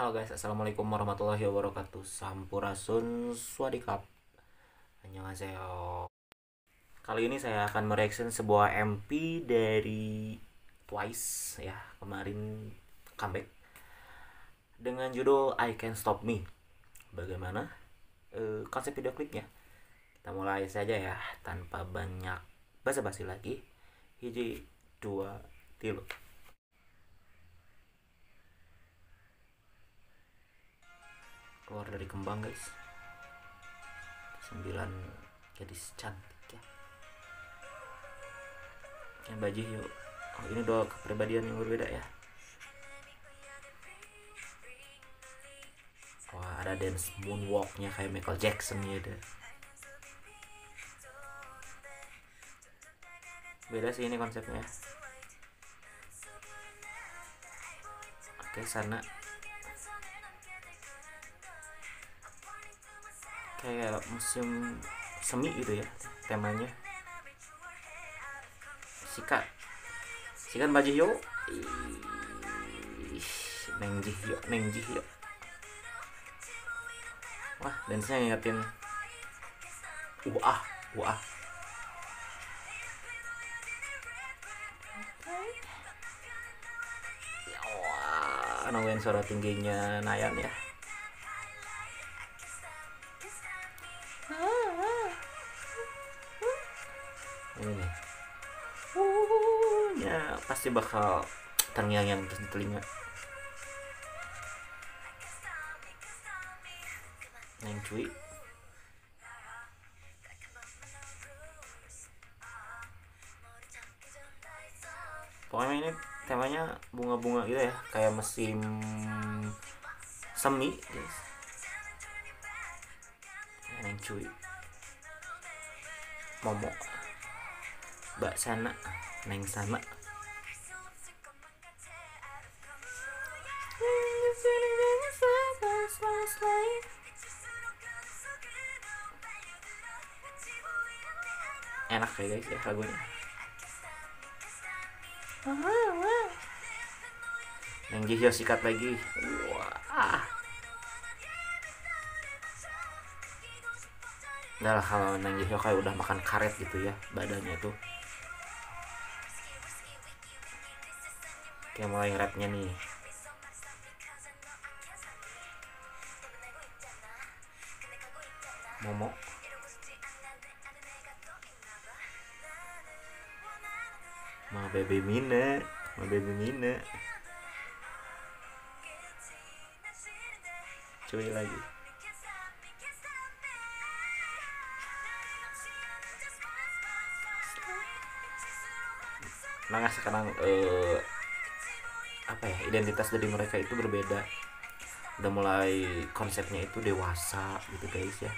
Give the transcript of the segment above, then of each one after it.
Halo guys, assalamualaikum warahmatullahi wabarakatuh. Sampurasun, swadikap, annyeonghaseyo. Kali ini saya akan mereaction sebuah MP dari Twice ya, kemarin comeback dengan judul I Can't Stop Me. Bagaimana konsep video klipnya? Kita mulai saja ya, tanpa banyak basa-basi lagi. Hiji, dua, tilu. Keluar dari kembang guys, 9 gadis cantik ya. Yang baju yuk. Oh, ini dua kepribadian yang berbeda ya. Wah, ada dance moonwalknya kayak Michael Jackson ya deh. Beda sih ini konsepnya. Oke, sana kayak musim semi gitu ya temanya. Sikat baju yo. Neng jih yo. Wah, dance-nya ngingetin wah. Wah, nungguin suara tingginya Nayan ya. Ini nih, ya pasti bakal terngiang-ngiang terus di telinga. Neng cuy, pokoknya ini temanya bunga-bunga gitu ya, kayak musim semi guys. Neng cuy, momo, mbak sana, neng sana. Enak ya guys ya lagunya. Neng Jihyo sikat lagi. Wah. Udah lah, kalau Neng Jihyo kayak udah makan karet gitu ya badannya tuh. Kayak mulai rapnya nih. Momo, ma baby Mina, cuy lagi. Nah sekarang apa ya, identitas dari mereka itu berbeda. Udah mulai konsepnya itu dewasa gitu guys ya.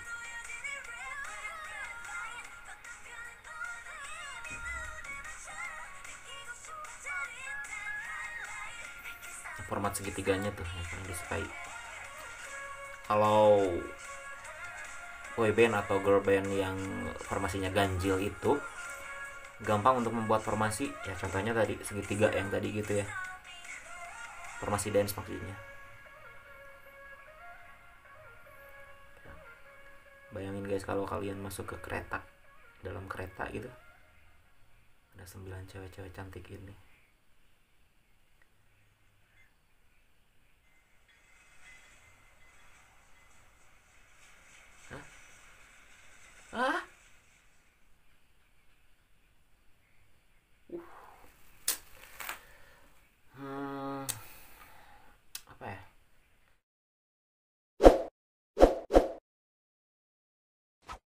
Format segitiganya tuh yang paling disukai. Kalau boyband atau girl band yang formasinya ganjil itu gampang untuk membuat formasi ya, contohnya tadi segitiga yang tadi gitu ya, formasi dance maksudnya. Bayangin guys kalau kalian masuk ke kereta, dalam kereta gitu ada 9 cewek-cewek cantik ini.